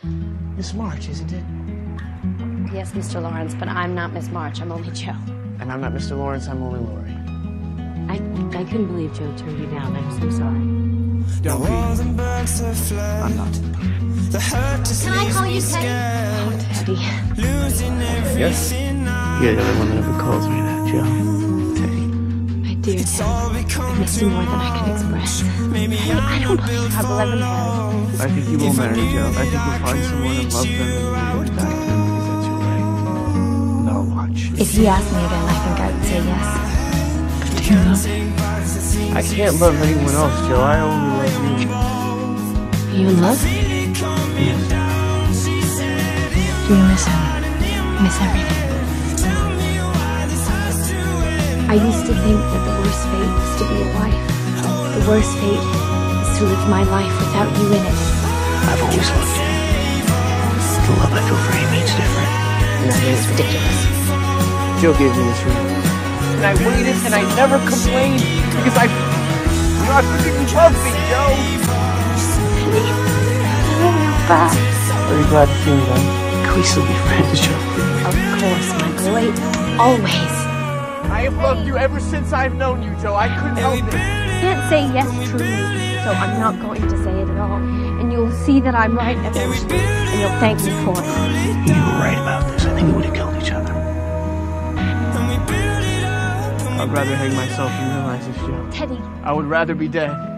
Miss March, isn't it? Yes, Mr. Lawrence, but I'm not Miss March. I'm only Joe. And I'm not Mr. Lawrence, I'm only Laurie. I couldn't believe Joe turned you down. I'm so sorry. Don't be. I'm not. Can I call you Teddy? Oh, Teddy. Yes? You're the only one that ever calls me that, Joe. Teddy. My dear Ted, I miss you more than I can express. Teddy, I don't believe I will ever marry. I think you will marry, Joe. I think you'll find someone and love them and you'll get back to them because that's your right. No, watch. If he asked me again, I think I would say yes. But do you love him? I can't love anyone else, Joe. I only love you. Are you in love? Yes. Do you miss him? Miss everything. I used to think that the worst fate was to be a wife. The worst fate is to live my life without you in it. I've always loved you. The love I feel for Amy is different. Nothing is ridiculous. Joe gave me this ring. And I waited and I never complained because I freaking love me, Joe. Bye. Are you glad to see me, then? Can we still be friends, Joe? Of course, my boy. Always. I have loved you ever since I've known you, Joe. I couldn't help it. I can't say yes truly, so I'm not going to say it at all. And you'll see that I'm right eventually, and you'll thank me for it. You were right about this. I think we would have killed each other. I'd rather hang myself than realize this, Joe. Teddy. I would rather be dead.